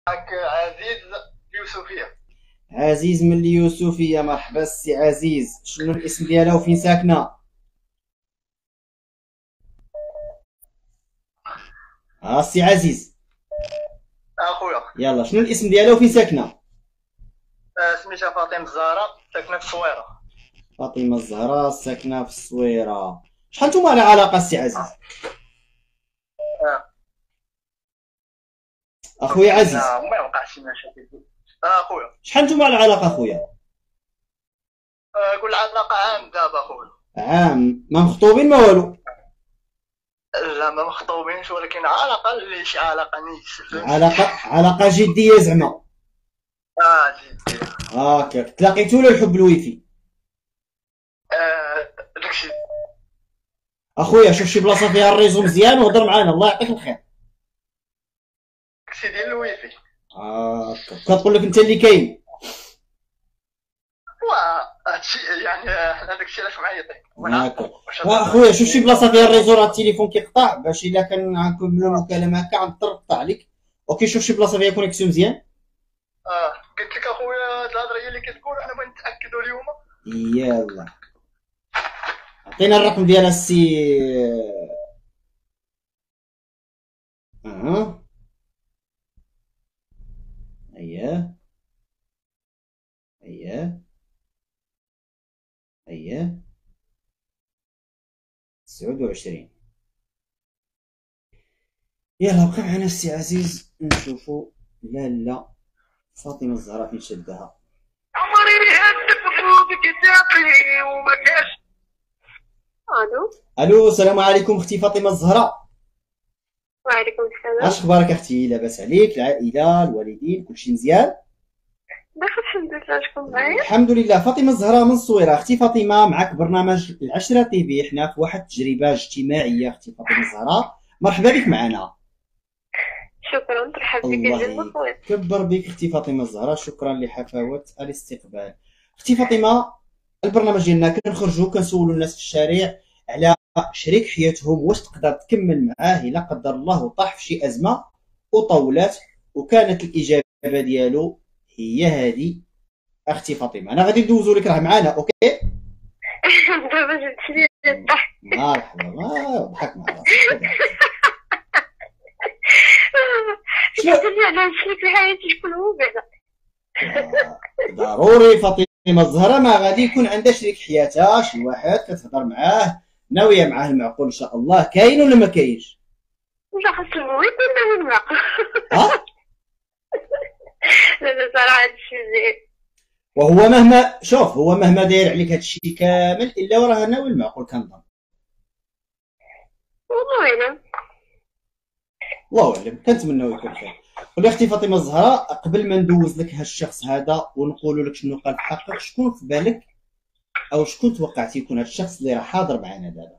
معك عزيز يوسفية. عزيز من اليوسفية، مرحبا السي عزيز. شنو الاسم ديالها وفين ساكنة؟ السي عزيز، اخويا. يلا شنو الاسم ديالها وفين ساكنة؟ سميتها فاطمة الزهراء، ساكنة في الصويرة. فاطمة الزهراء ساكنة في الصويرة. شحال نتوما على علاقة السي عزيز؟ آه. اخويا عزيز، ما يوقعش شي مشاكل. اخويا. شحال نتوما على علاقة اخويا؟ قول علاقة عام دابا اخويا. عام، ما مخطوبين ما والو؟ لا ما مخطوبينش، ولكن علاقة اللي شي علاقة نيس، فهمتي. علاقة جدية زعما؟ جدية. هاكاك تلاقيتو ولا الحب الويفي؟ داكشي. اخويا شوف شي بلاصة فيها الريزو مزيان وهضر معانا، الله يعطيك الخير. داكشي ديال الويفي. كتقول لك انت اللي كاين. هادشي يعني حنا داكشي علاش معيطين. هاكا اخويا شوف شي بلاصه فيها الريزو، راه التليفون كيقطع، باش الا كان غنكملوا المكالمه هكا غنضطر نقطع عليك. اوكي شوف شي بلاصه فيها كونيكسيون مزيان. قلت لك اخويا، هاد الهضره هي اللي كتقول، حنا بغينا نتاكدوا اليوم. يلا عطينا الرقم ديال السي. اها اييه اييه اييه 29. يلا بقى معنا السي عزيز نشوفوا. لا لا، فاطمه الزهراء فين شدها. عمري هدف بك تعطي وما كاش. الو. الو السلام عليكم اختي فاطمه الزهراء. وعليكم اش السلام. اخبارك اختي؟ لاباس عليك؟ العائله الوالدين كلشي مزيان؟ بخير الحمد لله. شكون معايا؟ الحمد لله. فاطمه الزهراء من الصويره. اختي فاطمه معك برنامج العشرة تي في، حنا في واحد التجربه اجتماعيه. اختي فاطمه الزهراء مرحبا بك معنا. شكرا، ترحب بك الله جدا خويا. يكبر بك اختي فاطمه الزهراء، شكرا لحفاوه الاستقبال. اختي فاطمه، البرنامج ديالنا كنخرجوا كنسولوا الناس في الشارع على شريك حياتهم، واش تقدر تكمل معاه الا قدر الله طاح في شي ازمه وطولات، وكانت الاجابه ديالو هي هذه. اختي فاطمه انا غادي ندوزو لك، راه معانا اوكي. دابا جبت لي الضحك. مرحبا، ما ضحك مع راسك. شنو تهضر لي على شريك الحياة شكون هو بعدا؟ ضروري فاطمه الزهراء ما غادي يكون عندها شريك حياتها، شي واحد كتهضر معاه ناويه معاه المعقول ان شاء الله. كاين ولا ما كاينش؟ لا خاص المهم كنا من معقل. ها لا لا صراحة هادشي مزيان. وهو مهما شوف، هو مهما داير عليك هادشي كامل الا وراه ناوي المعقول كنظن. والله اعلم. الله اعلم، كنتمناو يكون خير. قولي اختي فاطمه الزهراء، قبل ما ندوز لك هالشخص هذا ونقول لك شنو قال في حقك، شكون في بالك او شكون توقعتي يكون هذا الشخص اللي راه حاضر معنا دابا؟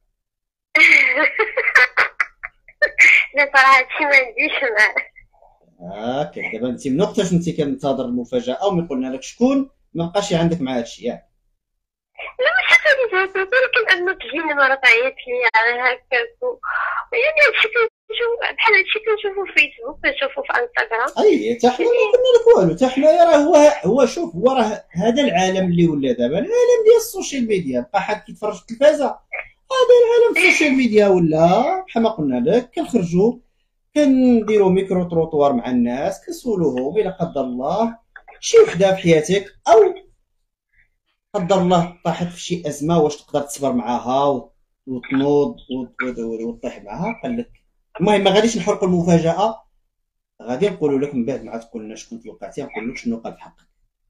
لا صراحة هادشي ما عنديش معاه. هاكا دابا انت من وقتاش انت كنتظر المفاجاه ومن قلنا لك شكون، ما بقاش عندك مع هادشي ياك؟ لا ماشي خديت هكا، ولكن أنه تجيني مرة تعيط لي على هكاك يعني هادشي كنشوف بحال هادشي كنشوفو في فيسبوك، كنشوفو في انستغرام. اي حتى حنا ما قلنا لك والو، حتى حنايا راه هو شوف، هو راه هذا العالم اللي ولا دابا العالم ديال السوشيال ميديا. بقى حد كيتفرج في التلفازه؟ هذا العالم السوشيال ميديا ولا بحال ما قلنا لك. كنخرجوا كنديروا ميكرو تروطوار مع الناس، كنسولوهم الى قدر الله شي وحده في حياتك او قدر الله طاحت في شي ازمه، واش تقدر تصبر معاها وتنوض وتطيح معاها؟ قال لك المهم ما غاديش نحرقوا المفاجاه، غادي نقولوا لك من بعد ما تقول لنا شكون توقعتي، نقول لك شنو قال في حقك.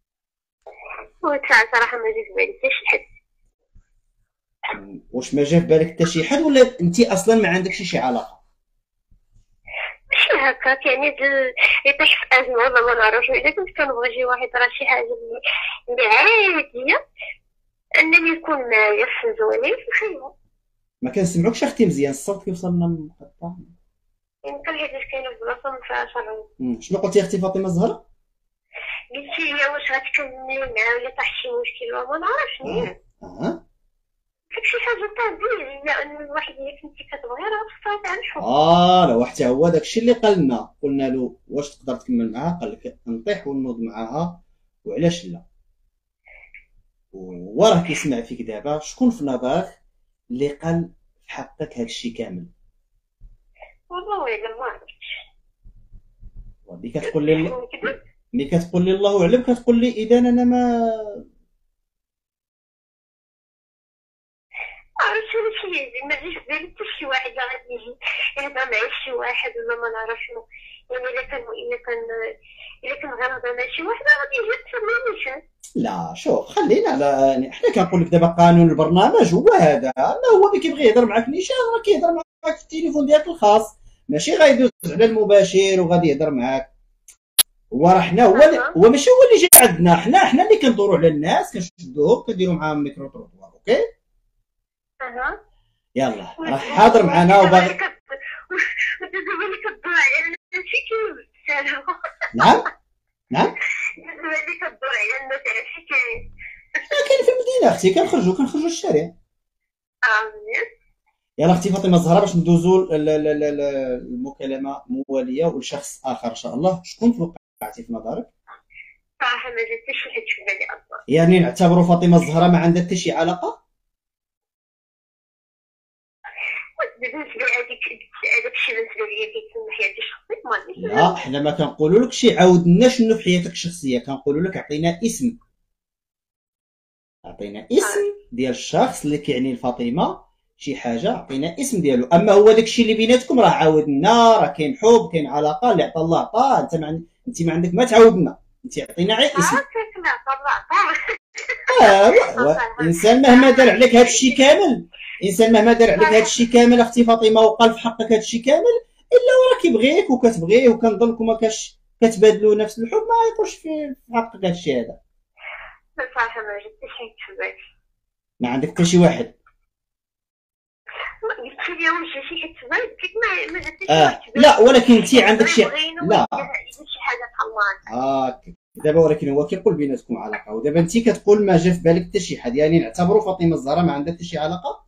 وتا صراحة ما جا في بالي حتى شي حد. واش ما جا في بالك حتى شي حد، ولا انت اصلا ما عندكش شي علاقه؟ ماشي هكاك يعني يطيح في أزمة ولا ما نعرفش. إذا كنت كنبغي شي واحد راه شي حاجة اللي عادية أنني نكون معايا في زوالي في الخير. ما كنسمعوكش اختي مزيان، الصوت كيوصلنا مقطع. يمكن حيت كاينة في بلاصة مفيهاش الريم. شنو قلتي اختي فاطمه الزهراء؟ قلتي لي واش غتكملي معاه ولا طاح شي مشكل وما نعرفش. اه هذاك شي حاجه طبيعيه ان الواحد الا كنتي كتبغي راه خصها تاع الحب. راه حتى هو داكشي اللي قلنا له واش تقدر تكمل معاها، قال لك نطيح ونوض معاها وعلاش لا. وراه كيسمع فيك دابا، شكون في نظرك اللي قال في حقك هادشي كامل؟ والله الا ما عرفتش. ملي كتقول لي نكذب؟ ملي كتقول لي الله اعلم كتقول لي اذا انا ما عرفتش هادشي ما جاش في بالي حتى شي واحد غادي يجي يهضر مع شي واحد ولا ما نعرف شنو. يعني الا كان غير هضر مع شي واحد غادي يجي يتسمى نيشان. لا. شوف خلينا على يعني حنا كنقول لك دابا قانون البرنامج هو هذا، ما هو اللي كيبغي يهضر معاك نيشان راه كيهضر معاك في التليفون ديالك الخاص، ماشي غايدوز على المباشر وغادي يهضر معاك. هو راه حنا هو ماشي هو اللي جاي عندنا، حنا اللي كندوروا على الناس كنشدوهم كنديروا معاهم ميكرو تروطوار. اوكي يلا راه حاضر معنا وباغي. ودابا اللي كدور على الناس كيسالوا. نعم نعم. دابا اللي كدور على الناس على شي كاين. كاين في المدينه اختي، كنخرجوا الشارع. مزيان. يلا اختي فاطمه الزهراء باش ندوزو المكالمه مواليه ولشخص اخر ان شاء الله. شكون توقعتي في نظرك؟ صراحه ما جات حتى شي حد في بالي اصلا. يعني نعتبروا فاطمه الزهراء ما عندها حتى شي علاقه؟ بالنسبه هذاك الشيء بالنسبه ليا كيتم حياتي الشخصيه ما لا حنا ما كنقولوا لك شي عاودنا شنو في حياتك الشخصيه، كنقولوا لك عطينا اسم، عطينا اسم ديال الشخص اللي كيعني لفاطمه شي حاجه، عطينا اسم ديالو. اما هو داكشي اللي بيناتكم راه عاودنا، راه كاين حب كاين علاقه، اللي عطى الله عطاه، انت ما عندك ما تعاودنا، انت عطينا غير اسم. الانسان مهما دار عليك هذا الشيء كامل، الانسان مهما دار عليك هذا الشيء كامل اختي فاطمه وقال في حقك هذا الشيء كامل، الا وراه كيبغيك وكتبغيه وكنظنكم ما كتبادلوا نفس الحب، ما يكونش في حقك هذا الشيء هذا. صراحه ما جات حتى شي في بالي. ما عندك حتى شي واحد؟ قلت لي واش شي حد في بالي؟ قلت لك ما جات حتى شي واحد في بالي. لا ولكن انت عندك شي. لا شي حاجه بحال دابا ولكن هو كيقول بيناتكم علاقه، ودابا انت كتقول ما جا في بالك حتى شي حد، يعني نعتبروا فاطمه الزهراء ما عندها حتى شي علاقه؟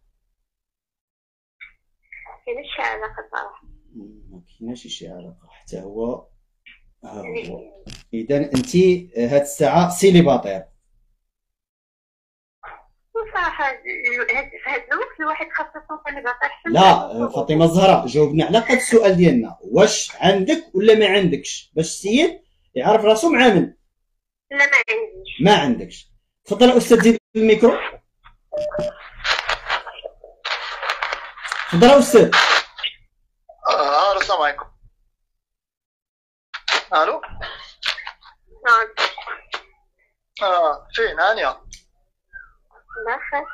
كاينش شي علاقه صراحه. ما كايناش شي علاقه حتى هو. ها هو اذا انت هاد الساعه سيليباتير. صراحه في هاد الوقت الواحد خاصو يكون سيليباتير. لا فاطمه الزهراء جاوبنا على قد السؤال ديالنا، واش عندك ولا ما عندكش، باش السيد يعرف راسو مع من. لا ما عنديش. ما عندكش. تفضل استاذ زيد الميكرو. تفضل استاذ. الو السلام عليكم. الو. فين هانيه؟ بخير.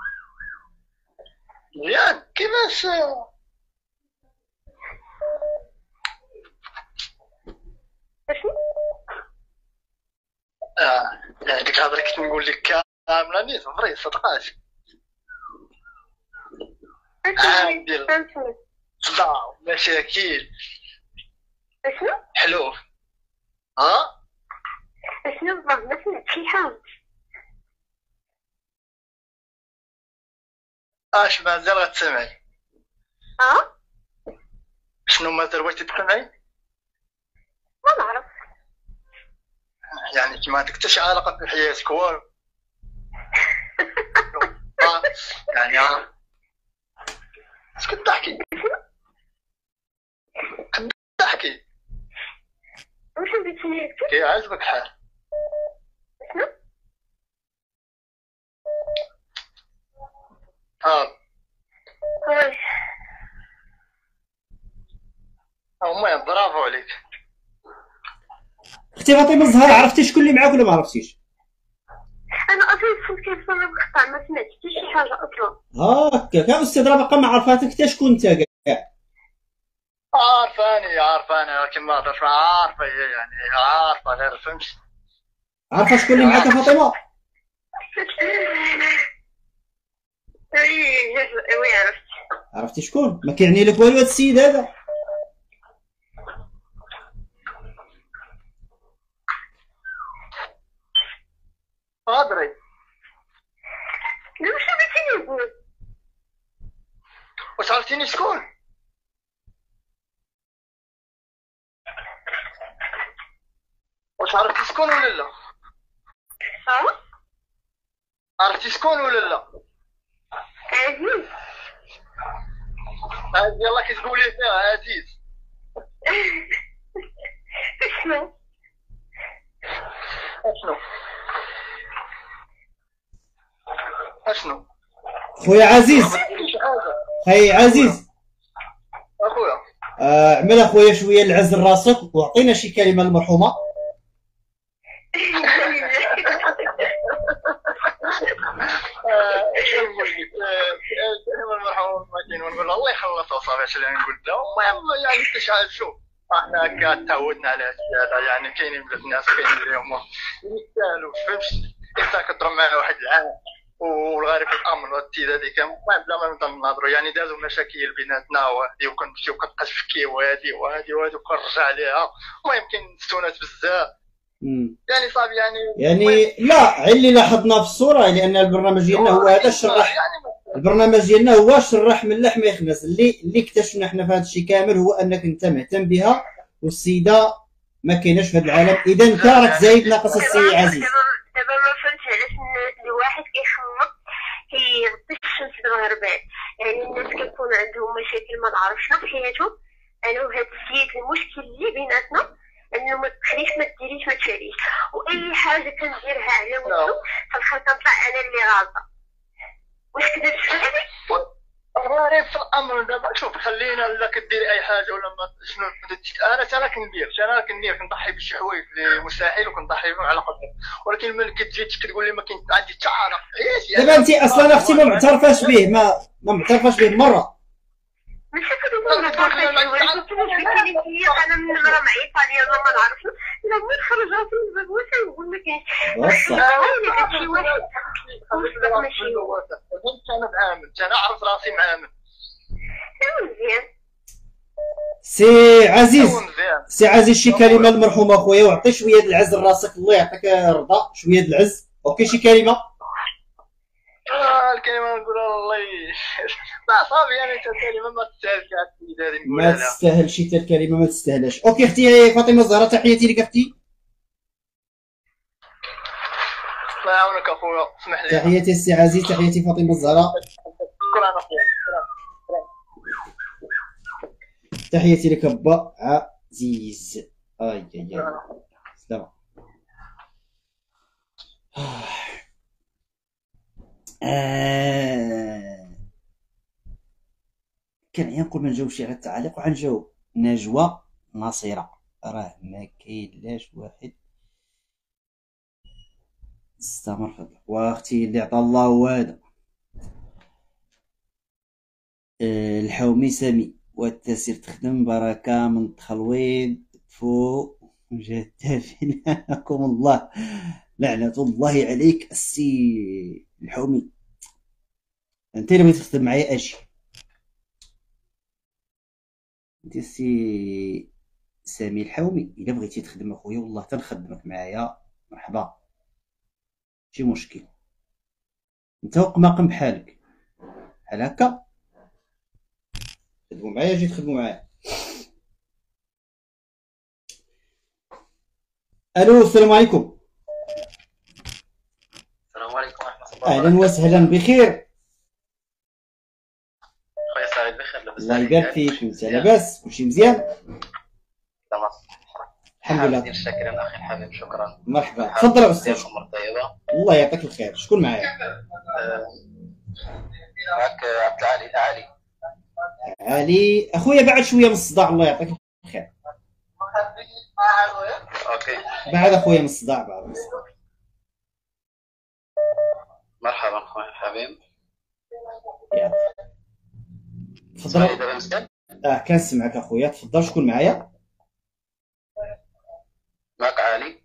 مزيان كيفاش؟ شنو؟ ديك الهضره كنت نقول لك كامله نيت فري صدقات. عادي لا مشاكل. شنو؟ حلو. شنو بالضبط؟ ما سمعتش شي حاجه. اش مازال غتسمعي؟ شنو مازال بغيتي تسمعي؟ ما نعرف. يعني ما عندك حتى شي علاقه في حياتك والو؟ يعني اش كتضحكي؟ كتضحكي؟ واش بغيتيني نكتب؟ كيعجبك الحال؟ شنو؟ المهم برافو عليك. اختي فاطمه الزهراء عرفتي شكون اللي معاك ولا ما عرفتيش؟ انا اصلا الصوت كيوصلني مقطع، ما سمعتش حتى شي حاجه اصلا. هكاك استاذ راه باقا ما عرفاتك حتى شكون انت كاع. عارفاني ولكن ما هضرش عارفه هي، يعني عارفه غير فهمتي. عارفه شكون اللي معاك فاطمه؟ وي عرفت. عرفتي شكون؟ ما كيعني لك والو هذا السيد هذا. هضري. واش بغيتيني نقول؟ عرفتيني شكون؟ واش عرفتي شكون ولا لا؟ عرفتي شكون ولا لا؟ عزيز. يلا كتقولي فيها عزيز. شنو؟ اشنو؟ خويا عزيز، شي حاجه خي عزيز، اخويا. عمل اخويا شويه العزل راسك واعطينا شي كلمه للمرحومه. ونقول الله يخلصها صافي. اش اللي نقول له المهم يعني استشهاد. شوف احنا هكا تعودنا على هذا، يعني كاينين بزاف الناس كاينين اللي هما يستاهلوا. فهمتي؟ انت كتضرب معاه واحد العام والغريب في الامر والتيدادي كان المهم بلا ما نبدا نهضروا، يعني دازوا مشاكل بيناتنا وهادي، وكنمشيو كنبقى تفكي وهادي وكنرجع عليها. المهم كاين ستونات بزاف يعني صافي يعني لا اللي لاحظنا في الصوره، لان البرنامج ديالنا هو هذا الشرح. البرنامج ديالنا هو شرح من اللحم يخنس. اللي اكتشفنا احنا في هذا الشيء كامل هو انك انت مهتم بها، والسيده ما كايناش في هذا العالم. اذا انت راك زايد ناقص السي عزيز. دابا ما فهمتش علاش الواحد كيخمم كيغطي الشمس بالغربال. يعني الناس كيكون عندهم مشاكل ما نعرف شنو في حياتهم. انا وهاد السيد المشكل اللي بيناتنا انه ما تخليش ما ديريش ما تشاليش، واي حاجه كنديرها على ولدو في الاخر كنطلع انا اللي غلطه. واش كذا تفهمني؟ غريب في الامر. دابا شوف خلينا لا كديري اي حاجه ولا ما شنو انا كندير كنضحي بشي حوايج اللي مستحيل وكنضحي بهم على قدر، ولكن ملي كتجي كتقول لي ما كاين عندي حتى عارف علاش. دابا انت اصلا اختي ما معترفاش به، ما معترفاش به مره. ماشي كتقول ما تعرفش هي انا من المرة معيطه ليا ما نعرفش. الا بغيت نخرج راسي من الباب واش نقول ما كاينش. هادشي واحد ماشي هو. انا معامل، انا عرفت راسي معامل. مزيان. سي عزيز شي كلمه للمرحومه اخويا، وعطي شويه العز لراسك. الله يعطيك الرضا، شويه العز. اوكي شي كلمه. الكلمه نقول الله صافي يعني الكلمه ما تستاهلش هذه ما تستاهلش حتى الكلمه ما تستاهلش. اوكي اختي فاطمه الزهراء، تحياتي لك اختي. الله يعاونك اخويا، اسمح لي. تحياتي السي عزيز، تحياتي فاطمه الزهراء. شكرا اخويا. تحياتي لك با عزيز. اي سلام. كان نقول ما نجاوبش على التعليق وغنجاوب. نجوى ناصرة، راه ما كاينلاش واحد استمر فضلك. واختي اللي عطا الله هو هذا. الحومي سامي، والتسير تخدم بركة من تخلويض فوق جات فيناكم الله لعنة الله عليك السي الحومي. انت اللي بغيتي تخدم معايا اجي. انت السي سامي الحومي الا بغيتي تخدم اخويا والله تنخدمك معايا، مرحبا ماشي مشكل. انت وقماقم بحالك بحال هكا تخدموا معايا، جي تخدموا معايا. الو السلام عليكم. السلام عليكم ورحمه الله. اهلا وسهلا، بخير؟ خويا سعيد بخير لاباس؟ الله يبارك فيك. انت لاباس؟ كلشي مزيان؟ تمام الحمد لله. شكرا اخي الحبيب، شكرا. مرحبا، تفضل يا استاذ. امور طيبه. الله يعطيك الخير. شكون معايا؟ معك عبد العالي. علي اخويا، بعد شويه من الصداع. الله يعطيك الخير. اوكي بعد اخويا من الصداع، بعد من الصداع. مرحبا خويا الحبيب. تفضل. كنسمعك اخويا، تفضل. شكون معايا؟ معك علي.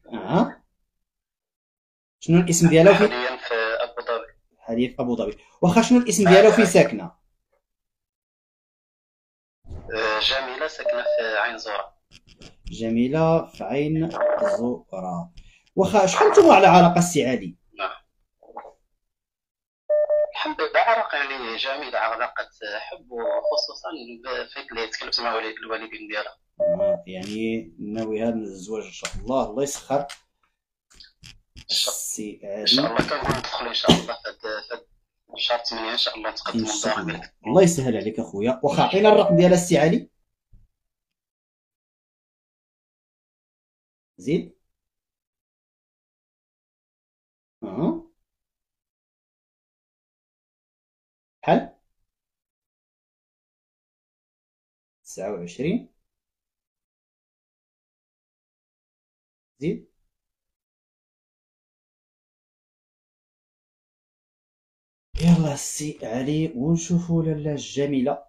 شنو الاسم ديالها؟ حاليا في ابو ظبي. حاليا في ابو ظبي. واخا شنو الاسم ديالها وفين ساكنه؟ جميله ساكنه في عين زهره. جميله في عين زهره. واخا شحال نتوما على علاقه السي علي؟ نعم الحمد لله، علاقة يعني جميلة، علاقة حب، وخصوصا فايت اللي تكلمت مع الوالدين ديالها. يعني ناوي هذا الزواج ان شاء الله، الله يسخر السي ان شاء عادي. الله كنقول ندخل ان شاء الله في شهر 8 ان شاء الله ان نتقدموا شاء لدار الله ديالك. الله يسهل عليك اخويا. واخا عطينا الرقم ديال السي علي. زيد. اها بحال 29. زيد. يلا السي علي ونشوفوا لاله الجميله.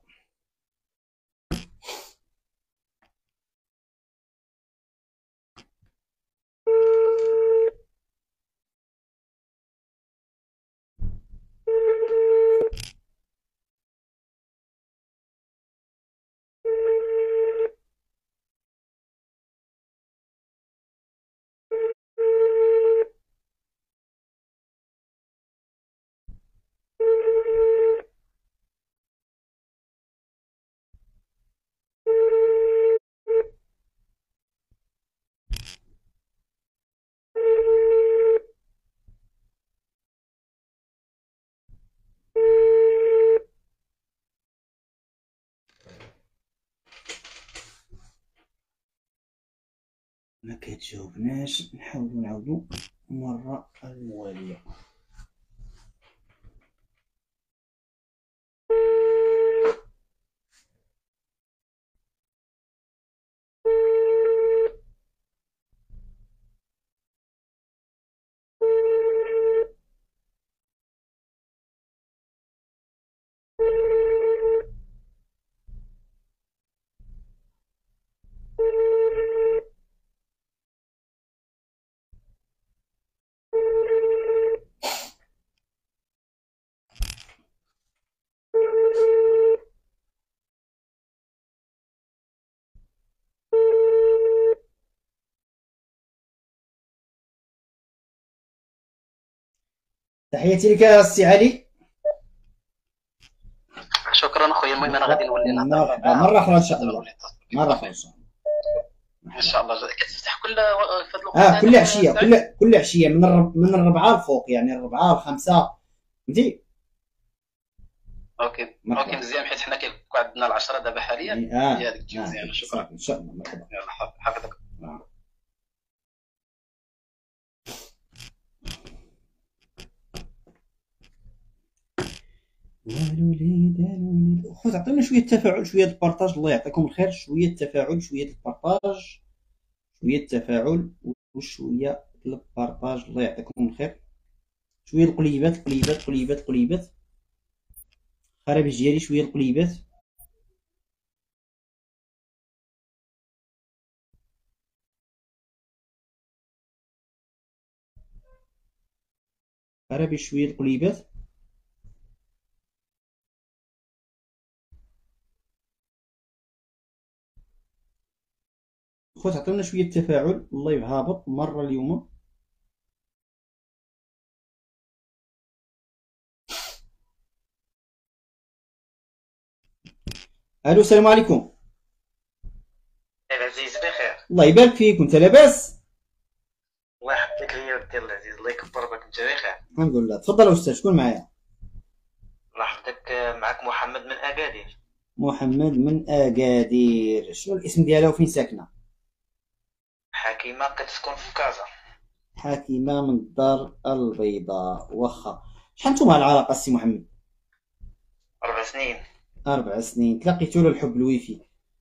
ما كتجاوبناش، نحاولوا نعاودوا مره المواليه. تحياتي لك السي علي. شكرا اخويا. المهم انا غادي نولي نهضر مرحبا مره اخرى ان شاء الله. مره اخرى ان شاء الله. ان شاء الله. كتفتح كل في هذا الوقت؟ كل عشيه، كل عشيه من الربعه الفوق، يعني الربعه الخمسه فهمتي. اوكي مزيان، حيت حنا كيكون عندنا العشرة دابا حاليا. هذيك تجي مزيانه. شكرا ان شاء الله. مرحبا. يلا حفظك. والو لي خذ عطينا شويه التفاعل، شويه البارطاج، الله يعطيكم الخير. شويه التفاعل، شويه البارطاج، شويه التفاعل وشويه البارطاج، الله يعطيكم الخير. شويه القليبات قليبات قليبات قليبات. خرابيش ديالي شويه القليبات. خرابيش شويه القليبات. خذ عطينا شويه التفاعل، الله يهابط مره اليوم. الو السلام عليكم. العزيز بخير. الله يبارك فيك، وانت لاباس؟ الله يحفظك ليا ودي العزيز، الله يكبر بك. انت بخير؟ الحمد لله. تفضل استاذ، شكون معايا؟ الله يحفظك. معك محمد من اكادير. محمد من اكادير. شنو الاسم ديالها وفين ساكنه؟ حكيمه كتسكن في كازا. حكيمه من الدار البيضاء. واخا شحال نتوما العلاقه السي محمد؟ 4 سنين. 4 سنين. تلاقيتو الحب الويفي؟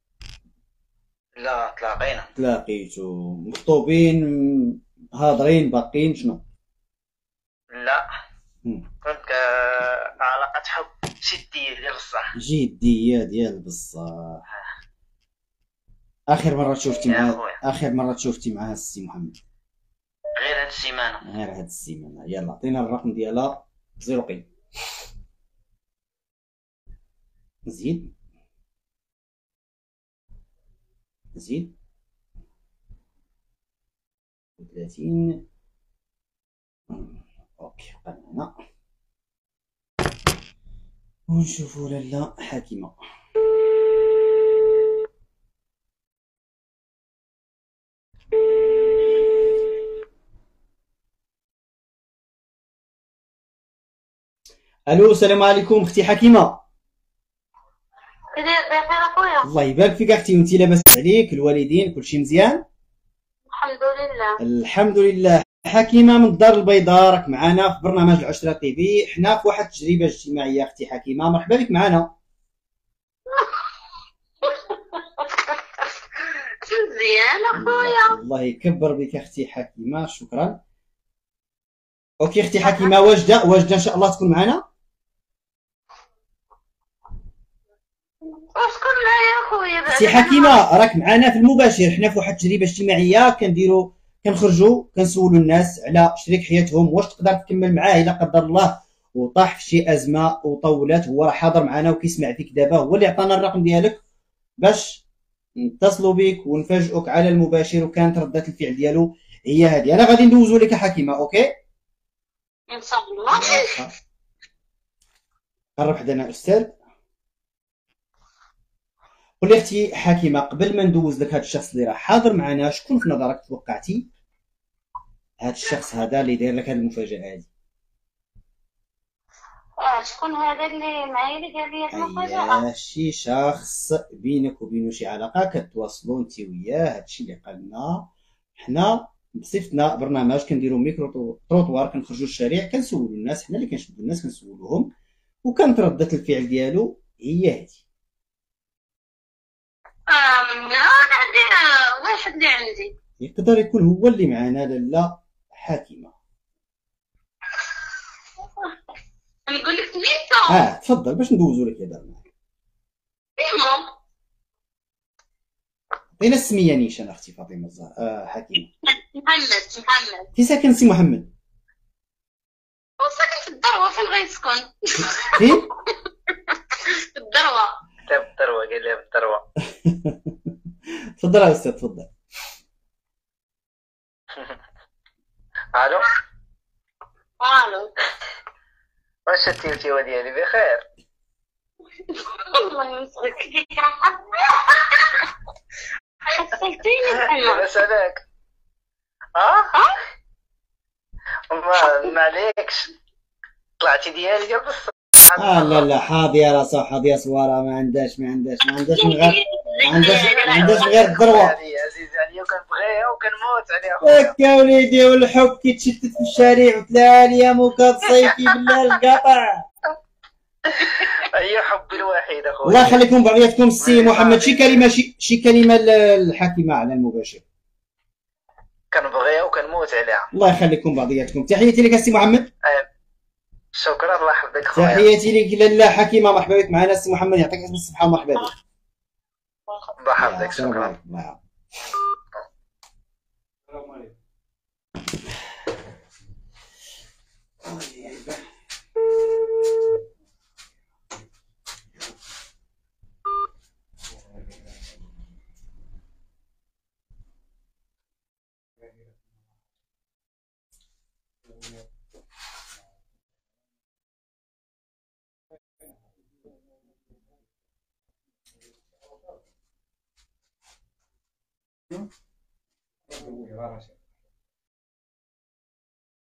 لا تلاقينا. تلاقيتو مخطوبين هاضرين باقين شنو؟ لا كنت علاقة حب جدية ديال بصح. جدية ديال بصح. اخر مرة شفتي معها السي محمد؟ غير هاد السيمانة. غير هاد السيمانة. يلا عطينا الرقم ديالها. 0 قيم. زيد زيد 30. اوكي بقى هنا. ونشوفوا لاله حكيمه. الو السلام عليكم اختي حكيمه. بخير اخويا. الله يبارك فيك اختي، وانت لاباس عليك الوالدين كلشي مزيان؟ الحمد لله. الحمد لله. حكيمه من الدار البيضاء، راك معنا في برنامج العشرة تي في. حنا في واحد التجربه اجتماعيه اختي حكيمه، مرحبا بك معنا. مزيان اخويا. الله يكبر بك اختي حكيمه، شكرا. اوكي اختي حكيمه، واجده ان شاء الله تكون معنا. وشكون معايا اخويا؟ اختي حكيمه راك معنا في المباشر، حنا في واحد التجربه اجتماعيه كنخرجوا كنسولوا الناس على شريك حياتهم، واش تقدر تكمل معاه الا قدر الله وطاح في شي ازمه وطولت. هو راه حاضر معنا وكيسمع فيك دابا، هو اللي عطانا الرقم ديالك باش نتصلوا بك ونفاجئوك على المباشر، وكانت ردة الفعل ديالو هي هذه. انا غادي ندوزو لك حكيمه. اوكي ان شاء الله. قرب حدانا استاذ. قول لي اختي حكيمه، قبل ما ندوز لك هذا الشخص اللي راه حاضر معنا، شكون في نظرك توقعتي هذا الشخص هذا اللي داير لك هذه المفاجاه هذه؟ شكون هذا اللي معايا اللي قال لي المفاجأة؟ شي شخص بينك وبينه شي علاقه كتواصلوا انت وياه. هادشي اللي قالنا حنا بصفتنا برنامج كنديروا ميكرو تروطوار، كنخرجوا للشارع كنسولوا الناس، حنا اللي كنشدوا الناس كنسولوهم، وكانت ردة الفعل ديالو هي هذه. عندي واحد اللي عندي يقدر يكون هو اللي معنا لاله حكيمه. نقول لك سميتو. تفضل باش ندوزو لك هذا معاك. اسمه عطينا السميه نيشان اختي فاطمه الزهراء. حكيمه. محمد. في ساكن سي محمد؟ هو ساكن في الدروة. فين غيسكن؟ فين؟ في الدروة. في الدروة، قال لي في الدروة. تفضل يا استاذ تفضل. الو الو. واش التيوتيوه ديالي بخير؟ الله يمسك فيك. حسيتيني لاباس عليك؟ ما عليكش، طلعتي ديالي بصح. لا حاضيه راه صح، حاضيه صواره، ما عندهاش من غير الذروه. عزيز عليا وكنبغيها وكنموت عليها. هكا وليدي، والحب كيتشتت في الشارع وتلا الايام وكتصيفي بالله القطع. هي حبي الوحيد اخويا. الله يخليكم بعضياتكم. السي محمد، شي كلمه للحكيمه على المباشر. كنبغيها وكنموت عليها. الله يخليكم بعضياتكم. تحياتي لك السي محمد. شكرا، الله يحفظك خويا. تحياتي لك لاله حكيمه، مرحبا بك معنا السي محمد، يعطيك الف الصحه ومرحبا بك. الله يحفظك، شكرا. السلام عليكم. Gracias.